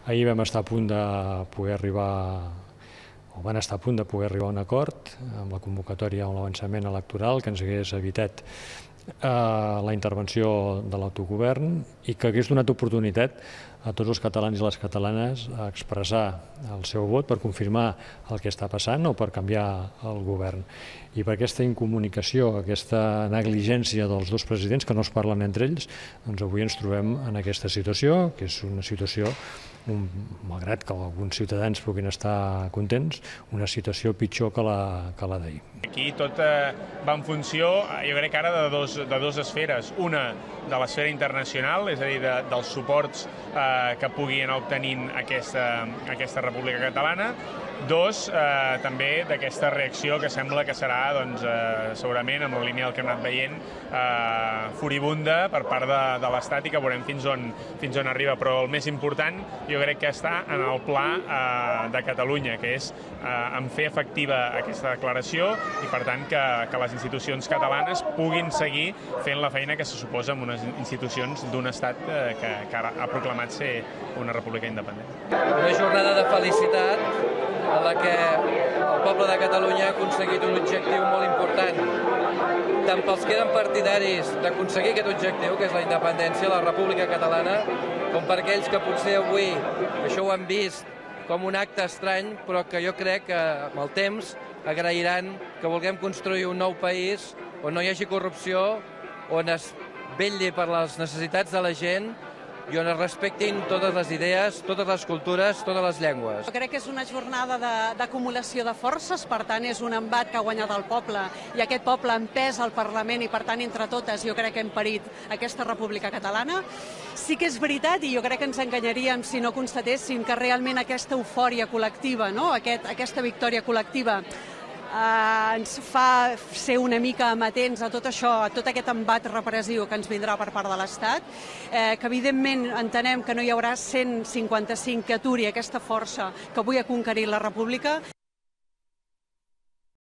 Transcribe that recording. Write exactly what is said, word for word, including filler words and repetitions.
Ahir vam estar a punt de poder arribar, o van estar a punt de poder arribar a un acord amb la convocatòria o l'avançament electoral que ens hagués evitat eh, la intervenció de l'autogovern i que hagués donat oportunitat a tots els catalans i les catalanes a expressar el seu vot per confirmar el que està passant o per canviar el govern. I per aquesta incomunicació, aquesta negligència dels dos presidents que no es parlen entre ells, doncs avui ens trobem en aquesta situació, que és una situació, malgrat que alguns ciutadans puguin estar contents, una situació pitjor que la, que la d'ahir. Aquí tot eh, va en funció, jo crec ara, de dos, de dos esferes. Una, de l'esfera internacional, és a dir, de, dels suports eh, que puguin obtenint aquesta, aquesta República Catalana. Dos, eh, també d'aquesta reacció que sembla que serà, doncs, eh, segurament, amb la línia del que hem anat veient, eh, furibunda per part de, de l'Estat i que veurem fins on, fins on arriba. Però el més important, jo crec que està en el pla eh, de Catalunya, que és eh, en fer efectiva aquesta declaració i, per tant, que, que les institucions catalanes puguin seguir fent la feina que se suposa en unes institucions d'un estat eh, que, que ara ha proclamat ser una república independent. Una jornada de felicitat en la que el poble de Catalunya ha aconseguit un objectiu molt important, tant pels que eren partidaris d'aconseguir aquest objectiu, que és la independència, la República Catalana, com per aquells que potser avui això ho han vist com un acte estrany, però que jo crec que amb el temps agrairan que vulguem construir un nou país on no hi hagi corrupció, on es vetlli per les necessitats de la gent i on es respectin totes les idees, totes les cultures, totes les llengües. Jo crec que és una jornada d'acumulació de, de forces, per tant és un embat que ha guanyat el poble i aquest poble ha empès al Parlament i per tant entre totes jo crec que hem parit aquesta República Catalana. Sí que és veritat i jo crec que ens enganyaríem si no constatéssim que realment aquesta eufòria col·lectiva, no? Aquest, aquesta victòria col·lectiva Uh, ens fa ser una mica amatents a tot això, a tot aquest embat repressiu que ens vindrà per part de l'Estat, eh, que evidentment entenem que no hi haurà cent cinquanta-cinc que aturi aquesta força que avui ha conquerit la República.